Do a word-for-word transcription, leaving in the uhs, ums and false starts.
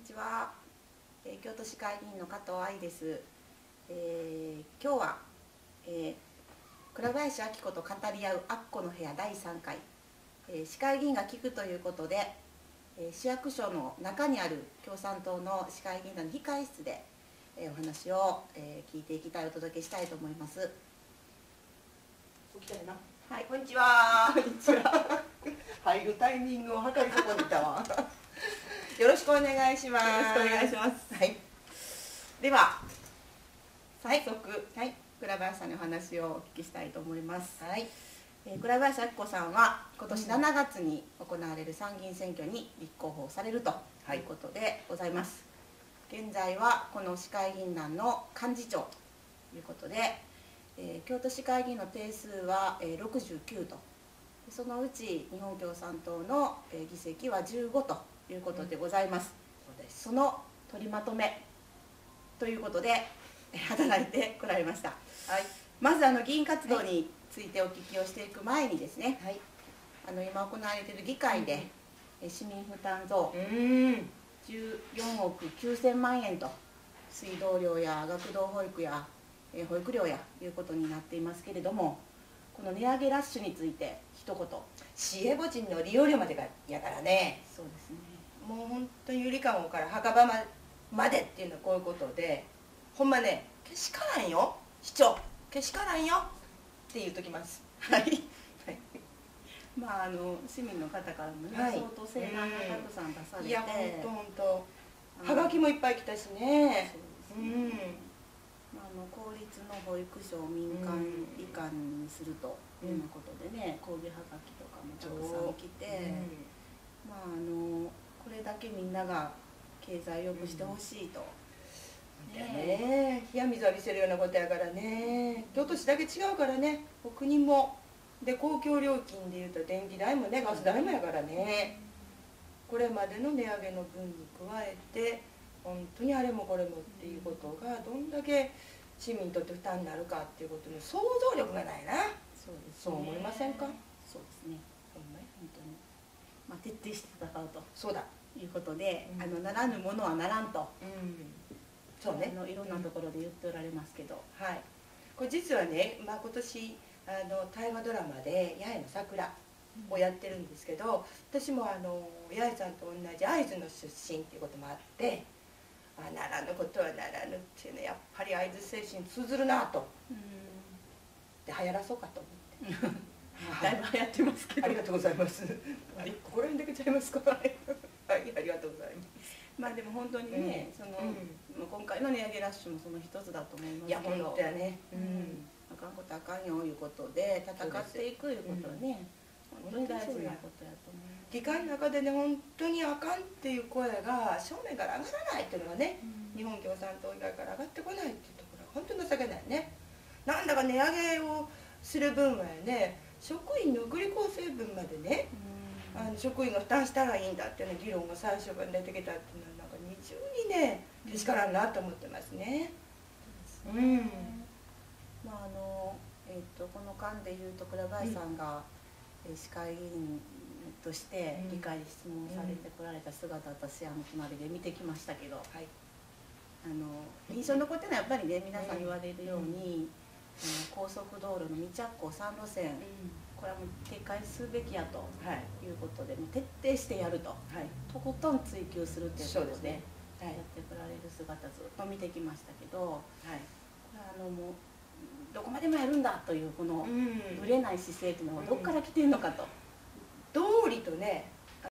ちは、えー、京都市会議員の加藤愛です。えー、今日は、えー、倉林明子と語り合うアッコの部屋だいさんかい、えー、市会議員が聞くということで、えー、市役所の中にある共産党の市会議員団の控室で、えー、お話を、えー、聞いていきたい、お届けしたいと思います。 起きたよな。 はい、 こんにちは。 こんにちは。 入るタイミングを測り損ねたわ。 よろしくお願いします。 よろしくお願いします。 はい。では早速、はい、倉林さんのお話をお聞きしたいと思います。はい。えー、倉林明子さんは今年しちがつに行われる参議院選挙に立候補されるということでございます。はい、現在はこの市会議員団の幹事長ということで、えー、京都市会議員の定数は、えー、ろくじゅうきゅうと、そのうち日本共産党の、えー、議席はじゅうごということでございます。うん、そうです。その取りまとめということで働いてこられました。はい、まずあの議員活動についてお聞きをしていく前にですね、はい、あの今行われている議会で、うん、市民負担増じゅうよんおくきゅうせんまんえんと水道料や学童保育や保育料やいうことになっていますけれども、この値上げラッシュについて一言。 市営墓地の利用料までがやからね。 そうですね。 もう本当にゆりかごから墓場までっていうのはこういうことで、ほんまね、けしからんよ市長、けしからんよって言うときます。はい、はい、 まああの市民の方からもね、はい、相当請願がたくさん出されて、 いや本当本当はがきもいっぱい来たしね。 そうですね。うん、あの公立の保育所を民間移管にするというようなことでね、抗議はがきとかもたくさん来て、うん、まああのこれだけみんなが経済を良くしてほしいと。 うん、ねえ、冷や水浴びせるようなことやからね。京都市だけ違うからね、国もで公共料金でいうと電気代もね、ガス代もやからね、これまでの値上げの分に加えて本当にあれもこれもっていうことがどんだけ市民にとって負担になるかっていうことの想像力がないな。 そうですね。 そう思いませんか。 そうですね。ほんまに本当に、まあ、徹底して戦うと。 そうだ。 いうことで、うん、あのならぬものはならんと、うん、 そうね、 あのいろんなところで言っておられますけど、 うん、はい、これ実はね、まあ、今年あの大河ドラマで「八重の桜」をやってるんですけど、うん、私もあの八重さんと同じ会津の出身っていうこともあって、あならぬことはならぬっていうのはやっぱり会津精神通ずるなと、うん、で流行らそうかと思って。 だいぶ流行ってますけど。 ありがとうございます。はい、ここら辺でけちゃいますか。はい、ありがとうございます。 まあでも本当にね、その今回の値上げラッシュもその一つだと思いますけど。 いや本当やね。 うん。あかんことあかんよいうことで戦っていくいうことはね、本当に大事なことやと思います。 議会の中でね、本当にあかんっていう声が正面から上がらないっていうのがね、日本共産党以外から上がってこないっていうところは本当に情けないね。なんだか値上げをする分はね、職員の福利厚生分までね、あの職員が負担したらいいんだっていう、ね、議論が最初から出てきたっていうのはなんか二重にねけしからんなと思ってますね。 うん。まああのえっとこの間でいうと倉林さんが、うん、市会議員として議会で質問されてこられた姿、私あの隣で見てきましたけど、はい、あの印象に残ってるのはやっぱりね、皆さん言われるように、うん、高速道路の道着工さん路線、うん、これはもう撤回すべきやということで、はい、もう徹底してやると、はい、とことん追求するということで、はい、やってこられる姿ずっと見てきましたけど、はい、これはあのもうどこまでもやるんだというこのぶれない姿勢というのはどこから来てるのかと。 道理とね